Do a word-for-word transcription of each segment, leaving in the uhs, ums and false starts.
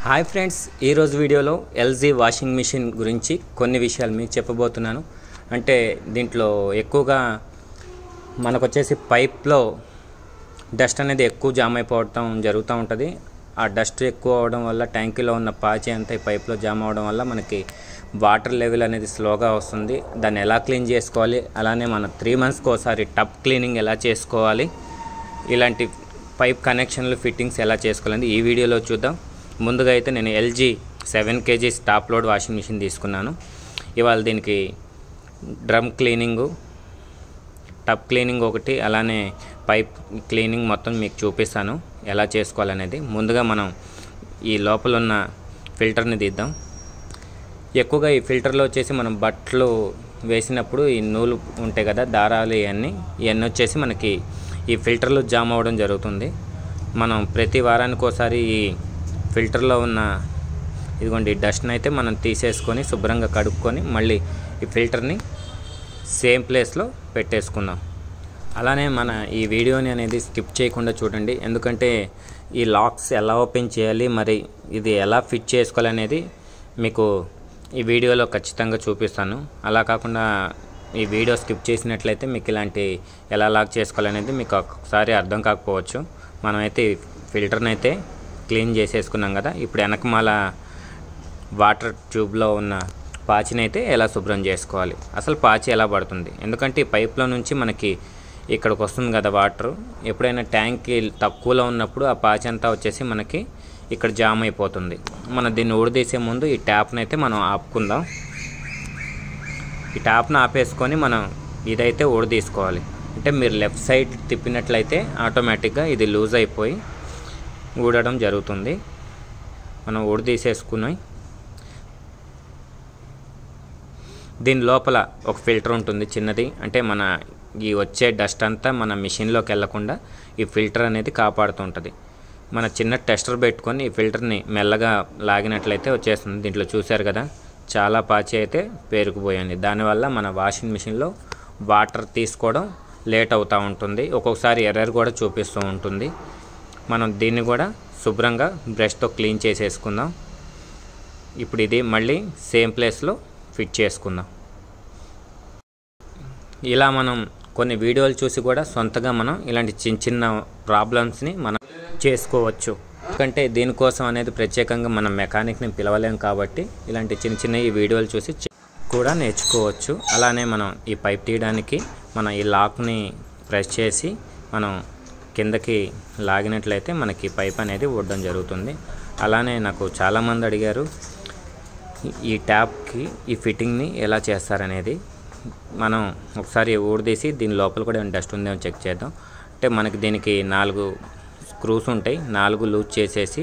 Hi friends, ఈరోజు వీడియోలో LG washing machine గురించి కొన్ని విషయాలు మీకు చెప్పబోతున్నాను. అంటే దీంట్లో ఎక్కువగా మనకు వచ్చేసి పైప్లో డస్ట్ అనేది ఎక్కువ జామ్ అయిపోవడం జరుగుతూ ఉంటుంది. ఆ డస్ట్ ఎక్కువ అవడం వల్ల ట్యాంకీలో ఉన్న పాచి అంతా ఈ పైప్లో జామ్ అవడం వల్ల మనకి వాటర్ లెవెల్ అనేది స్లోగా వస్తుంది. దాన్ని ఎలా క్లీన్ చేసుకోవాలి, అలానే మన త్రీ మంత్స్కి ఒకసారి టబ్ క్లీనింగ్ ఎలా చేసుకోవాలి, ఇలాంటి పైప్ కనెక్షన్లు ఫిట్టింగ్స్ ఎలా చేసుకోవాలని ఈ వీడియోలో చూద్దాం. ముందుగా అయితే నేను LG seven KGs top load washing machine తీసుకున్నాను. ఇవాళ దీనికి డ్రమ్ క్లీనింగు, టబ్ క్లీనింగ్ ఒకటి, అలానే పైప్ క్లీనింగ్ మొత్తం మీకు చూపిస్తాను ఎలా చేసుకోవాలనేది. ముందుగా మనం ఈ లోపల ఉన్న ఫిల్టర్ని తీద్దాం. ఎక్కువగా ఈ ఫిల్టర్లో వచ్చేసి మనం బట్టలు వేసినప్పుడు ఈ నూలు ఉంటాయి కదా, దారాలు, ఇవన్నీ ఇవన్నీ వచ్చేసి మనకి ఈ ఫిల్టర్లో జామ్ అవ్వడం జరుగుతుంది. మనం ప్రతి వారానికి ఒకసారి ఈ ఫిల్టర్లో ఉన్న ఇదిగోండి డస్ట్ని అయితే మనం తీసేసుకొని శుభ్రంగా కడుక్కొని మళ్ళీ ఈ ఫిల్టర్ని సేమ్ ప్లేస్లో పెట్టేసుకుందాం. అలానే మన ఈ వీడియోని అనేది స్కిప్ చేయకుండా చూడండి, ఎందుకంటే ఈ లాక్స్ ఎలా ఓపెన్ చేయాలి, మరి ఇది ఎలా ఫిట్ చేసుకోవాలనేది మీకు ఈ వీడియోలో ఖచ్చితంగా చూపిస్తాను. అలా కాకుండా ఈ వీడియో స్కిప్ చేసినట్లయితే మీకు ఇలాంటి ఎలా లాక్ చేసుకోవాలనేది మీకు ఒకసారి అర్థం కాకపోవచ్చు. మనమైతే ఫిల్టర్ని అయితే క్లీన్ చేసేసుకున్నాం కదా, ఇప్పుడు వెనకమాల వాటర్ ట్యూబ్లో ఉన్న పాచిని అయితే ఎలా శుభ్రం చేసుకోవాలి, అసలు పాచి ఎలా పడుతుంది. ఎందుకంటే ఈ పైప్లో నుంచి మనకి ఇక్కడికి వస్తుంది కదా వాటర్. ఎప్పుడైనా ట్యాంక్కి తక్కువలో ఉన్నప్పుడు ఆ పాచి అంతా వచ్చేసి మనకి ఇక్కడ జామ్ అయిపోతుంది. మనం దీన్ని ఊడదీసే ముందు ఈ ట్యాప్ని అయితే మనం ఆపుకుందాం. ఈ ట్యాప్ను ఆపేసుకొని మనం ఇదైతే ఊడదీసుకోవాలి. అంటే మీరు లెఫ్ట్ సైడ్ తిప్పినట్లయితే ఆటోమేటిక్గా ఇది లూజ్ అయిపోయి ఊడడం జరుగుతుంది. మనం ఊడదీసేసుకుని దీని లోపల ఒక ఫిల్టర్ ఉంటుంది చిన్నది. అంటే మన ఈ వచ్చే డస్ట్ అంతా మన మిషన్లోకి వెళ్లకుండా ఈ ఫిల్టర్ అనేది కాపాడుతుంటుంది. మన చిన్న టెస్టర్ పెట్టుకొని ఈ ఫిల్టర్ని మెల్లగా లాగినట్లయితే వచ్చేస్తుంది. దీంట్లో చూశారు కదా, చాలా పాచి అయితే పేరుకుపోయింది. దానివల్ల మన వాషింగ్ మిషన్లో వాటర్ తీసుకోవడం లేట్ అవుతూ ఉంటుంది, ఒక్కొక్కసారి ఎర్రర్ కూడా చూపిస్తూ ఉంటుంది. మనం దీన్ని కూడా శుభ్రంగా బ్రష్తో క్లీన్ చేసేసుకుందాం. ఇప్పుడు ఇది మళ్ళీ సేమ్ ప్లేస్లో ఫిట్ చేసుకుందాం. ఇలా మనం కొన్ని వీడియోలు చూసి కూడా సొంతగా మనం ఇలాంటి చిన్న చిన్న ప్రాబ్లమ్స్ని మనం చేసుకోవచ్చు. ఎందుకంటే దీనికోసం అనేది ప్రత్యేకంగా మనం మెకానిక్ని పిలవలేం కాబట్టి ఇలాంటి చిన్న చిన్న ఈ వీడియోలు చూసి కూడా నేర్చుకోవచ్చు. అలానే మనం ఈ పైప్ తీయడానికి మనం ఈ లాక్ని ప్రెస్ చేసి మనం కిందకి లాగినట్లయితే మనకి పైప్ అనేది ఊడడం జరుగుతుంది. అలానే నాకు చాలామంది అడిగారు ఈ ట్యాప్కి ఈ ఫిట్టింగ్ని ఎలా చేస్తారనేది. మనం ఒకసారి ఊడదీసి దీని లోపల కూడా డస్ట్ ఉందేమో చెక్ చేద్దాం. అంటే మనకి దీనికి నాలుగు స్క్రూస్ ఉంటాయి, నాలుగు లూజ్ చేసేసి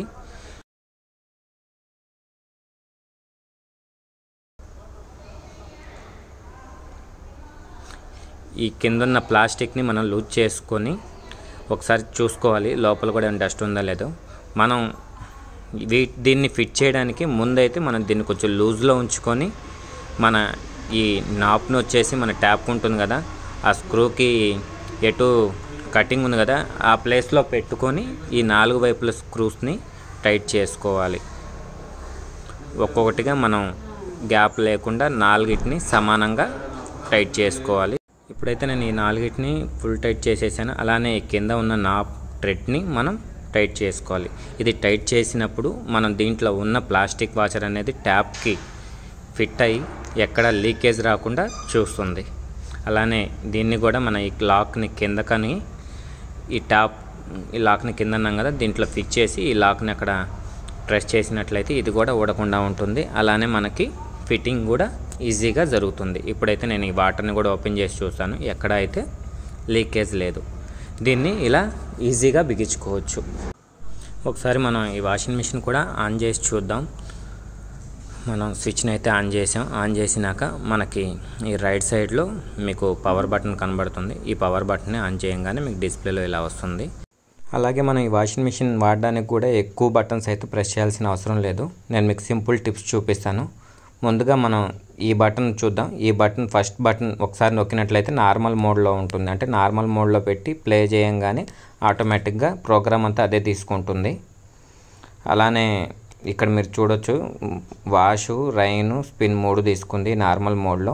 ఈ కిందన్న ప్లాస్టిక్ని మనం లూజ్ చేసుకొని ఒకసారి చూసుకోవాలి లోపల కూడా డస్ట్ ఉందా లేదో. మనం వీ దీన్ని ఫిట్ చేయడానికి ముందైతే మనం దీన్ని కొంచెం లూజ్లో ఉంచుకొని మన ఈ నాప్ను వచ్చేసి మన ట్యాప్ ఉంటుంది కదా, ఆ స్క్రూకి ఎటు కటింగ్ ఉంది కదా ఆ ప్లేస్లో పెట్టుకొని ఈ నాలుగు వైపుల స్క్రూస్ని టైట్ చేసుకోవాలి. ఒక్కొక్కటిగా మనం గ్యాప్ లేకుండా నాలుగిటిని సమానంగా టైట్ చేసుకోవాలి. ఇప్పుడైతే నేను ఈ నాలుగిటిని ఫుల్ టైట్ చేసేసాను. అలానే కింద ఉన్న నాప్ థ్రెడ్ని మనం టైట్ చేసుకోవాలి. ఇది టైట్ చేసినప్పుడు మనం దీంట్లో ఉన్న ప్లాస్టిక్ వాషర్ అనేది ట్యాప్కి ఫిట్ అయ్యి ఎక్కడ లీకేజ్ రాకుండా చూస్తుంది. అలానే దీన్ని కూడా మన ఈ లాక్ని కిందకని ఈ ట్యాప్ ఈ లాక్ని కింద అన్నాం కదా, దీంట్లో ఫిక్స్ చేసి ఈ లాక్ని అక్కడ ప్రెస్ చేసినట్లయితే ఇది కూడా ఊడకుండా ఉంటుంది. అలానే మనకి ఫిట్టింగ్ కూడా ఈజీగా జరుగుతుంది. ఇప్పుడైతే నేను ఈ వాటర్ని కూడా ఓపెన్ చేసి చూస్తాను, ఎక్కడ అయితే లీకేజ్ లేదు. దీన్ని ఇలా ఈజీగా బిగించుకోవచ్చు. ఒకసారి మనం ఈ వాషింగ్ మిషన్ కూడా ఆన్ చేసి చూద్దాం. మనం స్విచ్ని అయితే ఆన్ చేసాం. ఆన్ చేసినాక మనకి ఈ రైట్ సైడ్లో మీకు పవర్ బటన్ కనబడుతుంది. ఈ పవర్ బటన్ని ఆన్ చేయగానే మీకు డిస్ప్లేలో ఇలా వస్తుంది. అలాగే మనం ఈ వాషింగ్ మిషన్ వాడడానికి కూడా ఎక్కువ బటన్స్ అయితే ప్రెస్ చేయాల్సిన అవసరం లేదు. నేను మీకు సింపుల్ టిప్స్ చూపిస్తాను. ముందుగా మనం ఈ బటన్ చూద్దాం. ఈ బటన్ ఫస్ట్ బటన్ ఒకసారి నొక్కినట్లయితే నార్మల్ మోడ్లో ఉంటుంది. అంటే నార్మల్ మోడ్లో పెట్టి ప్లే చేయంగానే ఆటోమేటిక్గా ప్రోగ్రామ్ అంతా అదే తీసుకుంటుంది. అలానే ఇక్కడ మీరు చూడొచ్చు వాషు, రైను, స్పిన్ మూడు తీసుకుంది నార్మల్ మోడ్లో.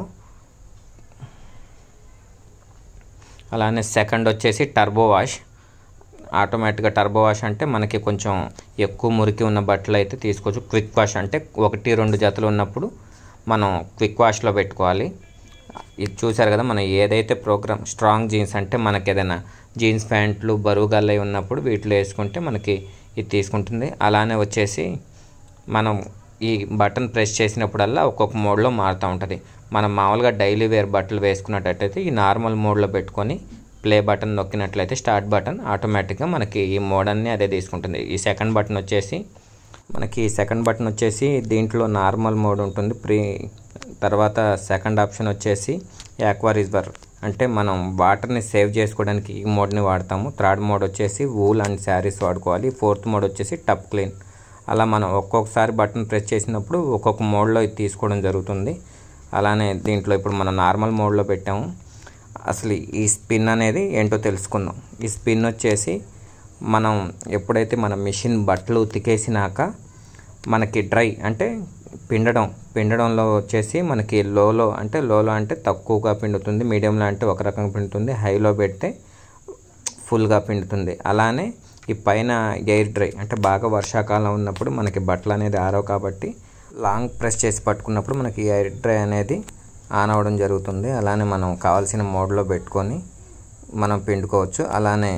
అలానే సెకండ్ వచ్చేసి టర్బో వాష్. ఆటోమేటిక్గా టర్బో వాష్ అంటే మనకి కొంచెం ఎక్కువ మురికి ఉన్న బట్టలు అయితే తీసుకోవచ్చు. క్విక్ వాష్ అంటే ఒకటి రెండు జతలు ఉన్నప్పుడు మనం క్విక్ వాష్లో పెట్టుకోవాలి. ఇది చూసారు కదా, మనం ఏదైతే ప్రోగ్రామ్ స్ట్రాంగ్ జీన్స్ అంటే మనకి ఏదైనా జీన్స్ ప్యాంట్లు బరువు గల్లై ఉన్నప్పుడు వీటిలో వేసుకుంటే మనకి ఇది తీసుకుంటుంది. అలానే వచ్చేసి మనం ఈ బటన్ ప్రెస్ చేసినప్పుడల్లా ఒక్కొక్క మోడ్లో మారుతూ ఉంటుంది. మనం మామూలుగా డైలీ వేర్ బట్టలు వేసుకున్నట్టయితే ఈ నార్మల్ మోడ్లో పెట్టుకొని ప్లే బటన్ నొక్కినట్లయితే స్టార్ట్ బటన్ ఆటోమేటిక్గా మనకి ఈ మోడ్ అన్నీ అదే తీసుకుంటుంది. ఈ సెకండ్ బటన్ వచ్చేసి మనకి సెకండ్ బటన్ వచ్చేసి దీంట్లో నార్మల్ మోడ్ ఉంటుంది ప్రీ. తర్వాత సెకండ్ ఆప్షన్ వచ్చేసి యాక్వా రిజర్వ్ అంటే మనం వాటర్ని సేవ్ చేసుకోవడానికి ఈ మోడ్ని వాడతాము. థర్డ్ మోడ్ వచ్చేసి వూల్ అండ్ శారీస్ వాడుకోవాలి. ఫోర్త్ మోడ్ వచ్చేసి టప్ క్లీన్. అలా మనం ఒక్కొక్కసారి బటన్ ప్రెస్ చేసినప్పుడు ఒక్కొక్క మోడ్లో ఇది తీసుకోవడం జరుగుతుంది. అలానే దీంట్లో ఇప్పుడు మనం నార్మల్ మోడ్లో పెట్టాము. అసలు ఈ స్పిన్ అనేది ఏంటో తెలుసుకుందాం. ఈ స్పిన్ వచ్చేసి మనం ఎప్పుడైతే మన మిషన్ బట్టలు ఉతికేసినాక మనకి డ్రై అంటే పిండడం పిండడంలో వచ్చేసి మనకి లోలో అంటే లోలో అంటే తక్కువగా పిండుతుంది, మీడియంలో అంటే ఒక రకంగా పిండుతుంది, హైలో పెడితే ఫుల్గా పిండుతుంది. అలానే ఈ పైన ఎయిర్ డ్రై అంటే బాగా వర్షాకాలం ఉన్నప్పుడు మనకి బట్టలు అనేది ఆరవు కాబట్టి లాంగ్ ప్రెస్ చేసి పట్టుకున్నప్పుడు మనకి ఎయిర్ డ్రై అనేది ఆన్ అవ్వడం జరుగుతుంది. అలానే మనం కావాల్సిన మోడ్లో పెట్టుకొని మనం పిండుకోవచ్చు. అలానే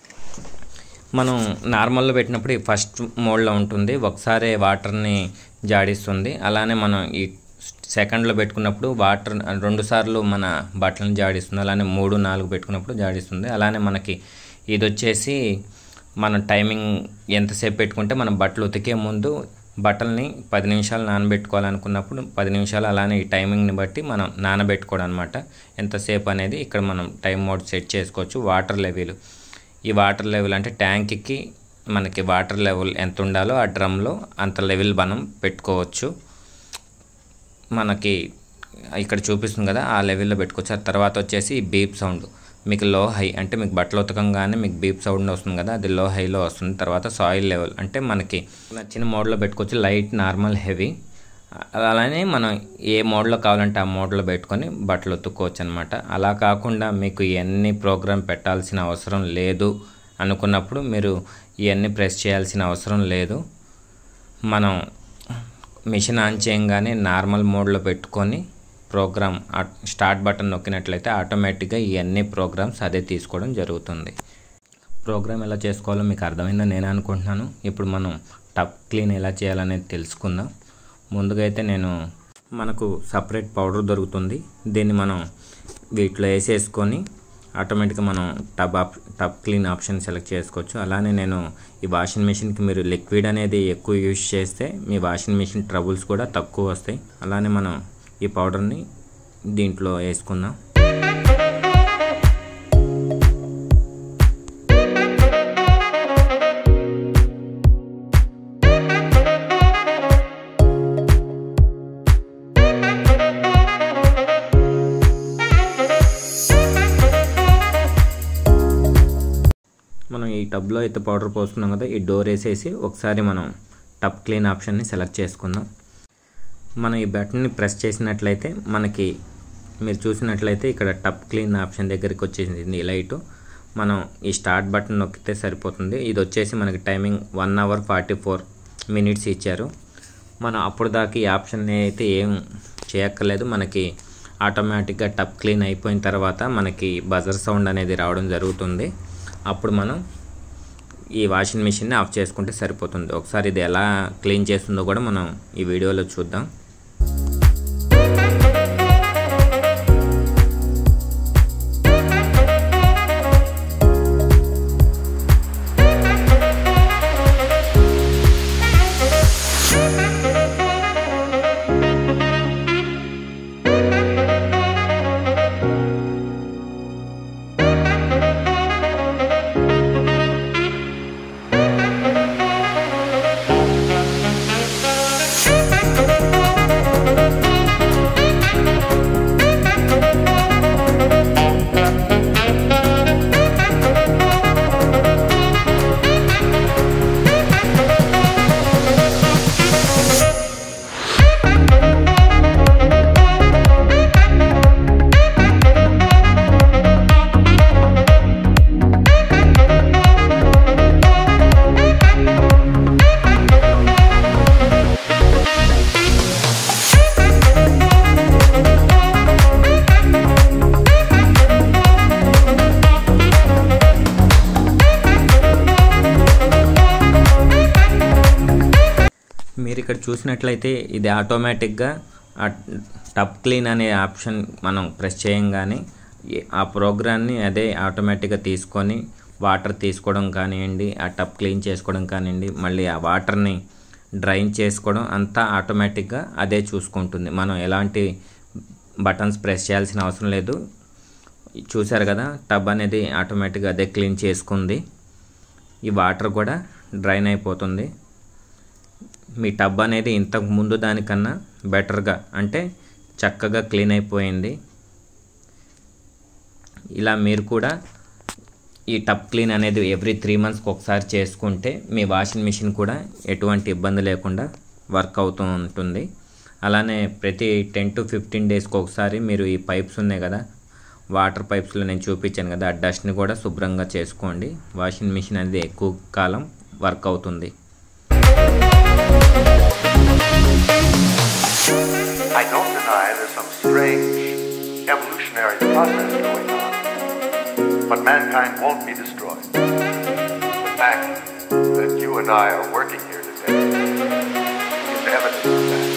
మనం నార్మల్లో పెట్టినప్పుడు ఈ ఫస్ట్ మోడ్లో ఉంటుంది, ఒకసారి వాటర్ని జాడిస్తుంది. అలానే మనం ఈ సెకండ్లో పెట్టుకున్నప్పుడు వాటర్ రెండు సార్లు మన బట్టలను జాడిస్తుంది. అలానే మూడు నాలుగు పెట్టుకున్నప్పుడు జాడిస్తుంది. అలానే మనకి ఇది వచ్చేసి మనం టైమింగ్ ఎంతసేపు పెట్టుకుంటే మనం బట్టలు ఉతికే ముందు బట్టల్ని పది నిమిషాలు నానబెట్టుకోవాలనుకున్నప్పుడు పది నిమిషాలు, అలానే ఈ టైమింగ్ని బట్టి మనం నానబెట్టుకోవడం అనమాట. ఎంతసేపు అనేది ఇక్కడ మనం టైం మోడ్ సెట్ చేసుకోవచ్చు. వాటర్ లెవెల్, ఈ వాటర్ లెవెల్ అంటే ట్యాంక్కి మనకి వాటర్ లెవెల్ ఎంత ఉండాలో ఆ డ్రమ్లో అంత లెవెల్ మనం పెట్టుకోవచ్చు. మనకి ఇక్కడ చూపిస్తుంది కదా ఆ లెవెల్లో పెట్టుకోవచ్చు. ఆ తర్వాత వచ్చేసి బీప్ సౌండ్, మీకు లో హై అంటే మీకు బట్టలు ఉతకంగానే మీకు బీప్ సౌండ్ వస్తుంది కదా, అది లో హైలో వస్తుంది. తర్వాత సాయిల్ లెవెల్ అంటే మనకి నచ్చిన మోడ్లో పెట్టుకోవచ్చు, లైట్, నార్మల్, హెవీ. అలానే మనం ఏ మోడ్లో కావాలంటే ఆ మోడ్లో పెట్టుకొని బట్టలు ఉతుక్కోవచ్చు అనమాట. అలా కాకుండా మీకు ఇవన్నీ ప్రోగ్రామ్ పెట్టాల్సిన అవసరం లేదు అనుకున్నప్పుడు మీరు ఇవన్నీ ప్రెస్ చేయాల్సిన అవసరం లేదు. మనం మిషన్ ఆన్ చేయగానే నార్మల్ మోడ్లో పెట్టుకొని ప్రోగ్రామ్ స్టార్ట్ బటన్ నొక్కినట్లయితే ఆటోమేటిక్గా ఇవన్నీ ప్రోగ్రామ్స్ అదే తీసుకోవడం జరుగుతుంది. ప్రోగ్రామ్ ఎలా చేసుకోవాలో మీకు అర్థమైందని నేను అనుకుంటున్నాను. ఇప్పుడు మనం టప్ క్లీన్ ఎలా చేయాలనేది తెలుసుకుందాం. ముందుగా అయితే నేను మనకు సపరేట్ పౌడర్ దొరుకుతుంది, దీన్ని మనం వీటిలో వేసేసుకొని ఆటోమేటిక్గా మనం టబ్ ఆప్ టప్ క్లీన్ ఆప్షన్ సెలెక్ట్ చేసుకోవచ్చు. అలానే నేను ఈ వాషింగ్ మిషన్కి మీరు లిక్విడ్ అనేది ఎక్కువ యూజ్ చేస్తే మీ వాషింగ్ మిషన్ ట్రబుల్స్ కూడా తక్కువ వస్తాయి. అలానే మనం ఈ పౌడర్ని దీంట్లో వేసుకుందాం. మనం ఈ టబ్లో అయితే పౌడర్ పోసుకున్నాం కదా, ఈ డోర్ వేసేసి ఒకసారి మనం టప్ క్లీన్ ఆప్షన్ని సెలెక్ట్ చేసుకుందాం. మనం ఈ బటన్ని ప్రెస్ చేసినట్లయితే మనకి మీరు చూసినట్లయితే ఇక్కడ టప్ క్లీన్ ఆప్షన్ దగ్గరికి వచ్చేసింది లైటు. మనం ఈ స్టార్ట్ బటన్ నొక్కితే సరిపోతుంది. ఇది వచ్చేసి మనకి timing one hour forty four minutes ఇచ్చారు. మనం అప్పుడు దాకా ఈ ఆప్షన్ని అయితే ఏం చేయక్కర్లేదు. మనకి ఆటోమేటిక్గా టప్ క్లీన్ అయిపోయిన తర్వాత మనకి బజర్ సౌండ్ అనేది రావడం జరుగుతుంది. అప్పుడు మనం ఈ వాషింగ్ మిషన్ని ఆఫ్ చేసుకుంటే సరిపోతుంది. ఒకసారి ఇది ఎలా క్లీన్ చేస్తుందో కూడా మనం ఈ వీడియోలో చూద్దాం. మీరు ఇక్కడ చూసినట్లయితే ఇది ఆటోమేటిక్గా ఆ టబ్ క్లీన్ అనే ఆప్షన్ మనం ప్రెస్ చేయంగానే ఆ ప్రోగ్రామ్ని అదే ఆటోమేటిక్గా తీసుకొని వాటర్ తీసుకోవడం కానివ్వండి, ఆ టబ్ క్లీన్ చేసుకోవడం కానివ్వండి, మళ్ళీ ఆ వాటర్ని డ్రైన్ చేసుకోవడం అంతా ఆటోమేటిక్గా అదే చూసుకుంటుంది. మనం ఎలాంటి బటన్స్ ప్రెస్ చేయాల్సిన అవసరం లేదు. చూసారు కదా, టబ్ అనేది ఆటోమేటిక్గా అదే క్లీన్ చేసుకుంది. ఈ వాటర్ కూడా డ్రైన్ అయిపోతుంది. మీ టబ్ అనేది ఇంతకు ముందు దానికన్నా బెటర్గా అంటే చక్కగా క్లీన్ అయిపోయింది. ఇలా మీరు కూడా ఈ టబ్ క్లీన్ అనేది ఎవ్రీ త్రీ మంత్స్కి ఒకసారి చేసుకుంటే మీ వాషింగ్ మిషన్ కూడా ఎటువంటి ఇబ్బంది లేకుండా వర్క్ అవుతూ ఉంటుంది. అలానే ప్రతి టెన్ టు ఫిఫ్టీన్ డేస్కి ఒకసారి మీరు ఈ పైప్స్ ఉన్నాయి కదా, వాటర్ పైప్స్లో నేను చూపించాను కదా, ఆ డస్ట్ని కూడా శుభ్రంగా చేసుకోండి. వాషింగ్ మిషన్ అనేది ఎక్కువ కాలం వర్క్ అవుతుంది. I don't deny there's some strange evolutionary process going on, but mankind won't be destroyed. The fact that you and I are working here today is evidence of that.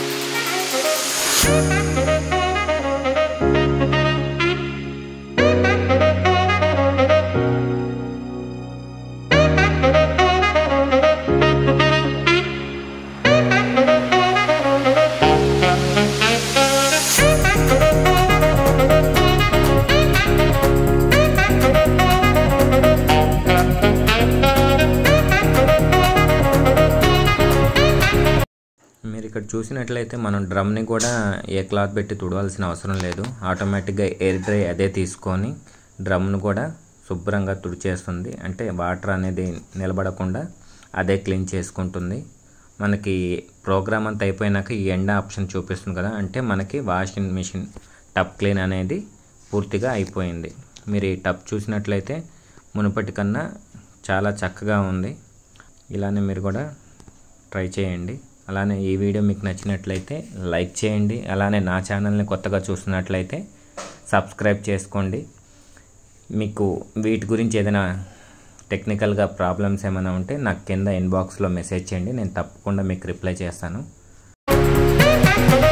మీరు ఇక్కడ చూసినట్లయితే మనం డ్రమ్ని కూడా ఏ cloth పెట్టి తుడవాల్సిన అవసరం లేదు. ఆటోమేటిక్గా ఎయిర్ డ్రై అదే తీసుకొని డ్రమ్ను కూడా శుభ్రంగా తుడిచేస్తుంది. అంటే వాటర్ అనేది నిలబడకుండా అదే క్లీన్ చేసుకుంటుంది. మనకి ప్రోగ్రామ్ అంతా అయిపోయినాక ఈ ఎండ్ ఆప్షన్ చూపిస్తుంది కదా, అంటే మనకి వాషింగ్ మిషన్ టబ్ క్లీన్ అనేది పూర్తిగా అయిపోయింది. మీరు ఈ టబ్ చూసినట్లయితే మునుపటి కన్నా చాలా చక్కగా ఉంది. ఇలానే మీరు కూడా ట్రై చేయండి. అలానే ఈ వీడియో మీకు నచ్చినట్లయితే లైక్ చేయండి. అలానే నా ఛానల్ని కొత్తగా చూస్తున్నట్లయితే సబ్స్క్రైబ్ చేసుకోండి. మీకు వీటి గురించి ఏదైనా టెక్నికల్గా ప్రాబ్లమ్స్ ఏమైనా ఉంటే నాకు కింద ఇన్బాక్స్లో మెసేజ్ చేయండి. నేను తప్పకుండా మీకు రిప్లై చేస్తాను.